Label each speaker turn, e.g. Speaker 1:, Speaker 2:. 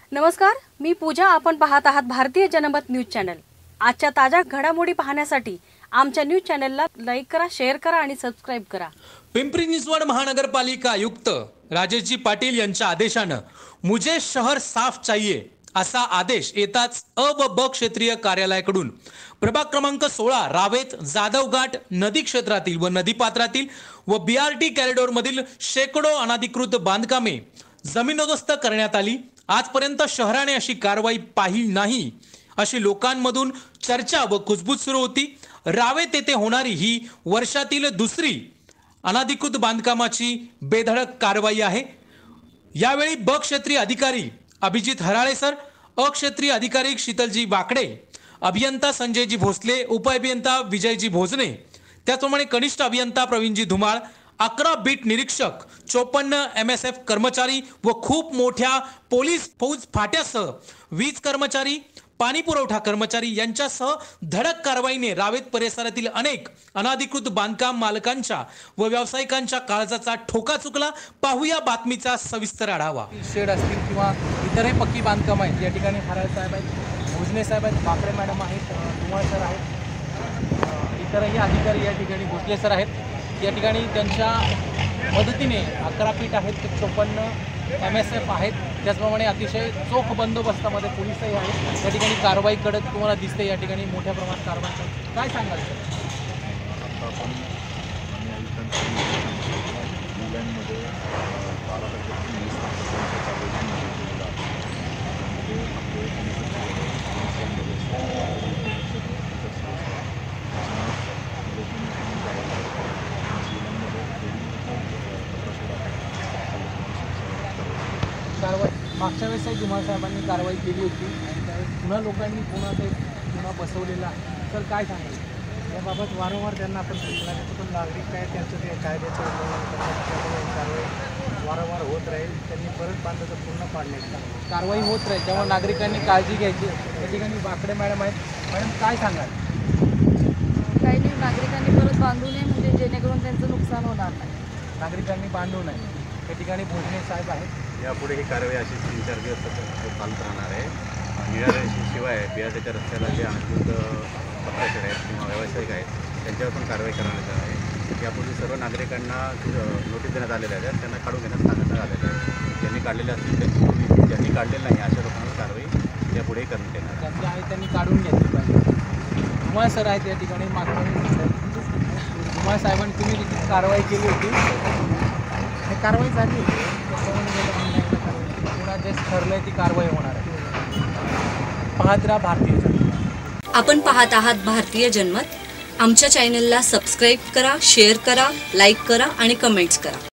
Speaker 1: नमस्कार, मी पूजा. आपण पाहत आहात भारतीय जनमत न्यूज चॅनल. आजच्या ताज्या घडामोडी पाहण्यासाठी आमच्या न्यूज चॅनलला लाईक करा, शेअर करा आणि सबस्क्राइब करा.
Speaker 2: पिंपरी चिंचवड महानगरपालिका आयुक्त राजेशजी पाटील यांच्या आदेशानं मुझे शहर साफ चाहिए असा आदेश येताच अ व ब क्षेत्रीय कार्यालयाकडून प्रभाग क्रमांक 16 रावेत, जाधवघाट नदी क्षेत्रातील व नदीपात्रातील व बीआरटी कॉरिडॉर मधील शेकडो अनधिकृत बांधकामे जमीनदोस्त करण्यात आली. आजपर्यंत शहराने अशी कारवाई पाहिली नाही अशी लोकांमधून चर्चा व कुजबूज सुरू होती. रावेत येथे होणारी ही वर्षातील दुसरी अनधिकृत बांधकामाची बेधडक कारवाई आहे. यावेळी ब क्षेत्रीय अधिकारी अभिजित हराळे सर, अ क्षेत्रीय अधिकारी शीतलजी वाकडे, अभियंता संजयजी भोसले, उपअभियंता विजयजी भोजने, त्याचप्रमाणे कनिष्ठ अभियंता प्रवीणजी धुमाळ, 11 बीट निरीक्षक, 54 MSF कर्मचारी व खूप मोठ्या पोलीस फौज फाट्यासह 20 कर्मचारी, पाणी पुरवठा कर्मचारी यांच्यासह धडक कारवाईने रावेत परिसरातील अनेक अनधिकृत बांधकाम मालकांच्या व व्यावसायिकांच्या काळजाचा ठोका चुकला. पाहूया बातमीचा सविस्तर आढावा.
Speaker 3: शेड असतील किंवा इतरही पक्की बांधकाम आहेत. या ठिकाणी हराळे साहेब आहेत, भोजने साहेब आहेत, बाकडे मॅडम आहेत, धुमाळ सर आहेत, इतरही अधिकारी या ठिकाणी भोसले सर आहेत. या ठिकाणी त्यांच्या मदतीने 11 फीट आहेत, 54 MSF आहेत. त्याचप्रमाणे अतिशय चोख बंदोबस्तामध्ये पोलीसही आहेत. या ठिकाणी कारवाई कडक तुम्हाला दिसते. या ठिकाणी मोठ्या प्रमाणात कारवाई काय सांगाल कारवाई मागच्या वेळेसही धुमाळ साहेबांनी कारवाई केली होती आणि त्यावेळेस पुन्हा लोकांनी पुन्हा बसवलेला आहे. तर काय सांगाल
Speaker 4: याबाबत? वारंवार त्यांना आपण सूचना देतो, पण नागरिक काय त्यांचं ते कायद्याचं उल्लंघन करतात, त्यामुळे कारवाई वारंवार होत राहील. त्यांनी परत बांधलं तर पूर्ण पाडण्याची
Speaker 3: कारवाई होत राहील. त्यामुळे नागरिकांनी काळजी घ्यायची. या ठिकाणी बाकडे मॅडम आहेत. मॅडम काय सांगाल?
Speaker 5: काही नाही, नागरिकांनी परत बांधू नये, म्हणजे जेणेकरून त्यांचं नुकसान होणार नाही.
Speaker 3: नागरिकांनी बांधू नये. या ठिकाणी भोजने साहेब आहेत.
Speaker 6: यापुढे ही कारवाई अशी 3-4 दिवस चालत राहणार आहे. निळ्याशिवाय बिहारच्या रस्त्याला जे अनधिकृत पत्राशेड आहेत किंवा व्यावसायिक आहेत त्यांच्यावर पण कारवाई करण्यात येणार आहे. यापूर्वी सर्व नागरिकांना नोटीस देण्यात आलेल्या आहेत, त्यांना काढून घेण्यास सांगण्यात आलेलं आहे. ज्यांनी काढलेले असतील त्यांची, ज्यांनी काढलेलं नाही अशा लोकांना कारवाई यापुढेही करण्यात येणार आहे.
Speaker 3: ज्यांची आहे त्यांनी काढून घेतली पाहिजे. धुमाळ सर आहेत या ठिकाणी. मागच्या धुमाळ साहेबांनी तुम्ही तिथे कारवाई केली होती,
Speaker 4: कारवाई झाली.
Speaker 3: पुन्हा जे ठरलंय ती कारवाई होणार आहे. पाहत राहा भारतीय जनमत.
Speaker 7: आपण पाहत आहात भारतीय जनमत. आमच्या चॅनलला सबस्क्राईब करा, शेअर करा, लाईक करा आणि कमेंट्स करा.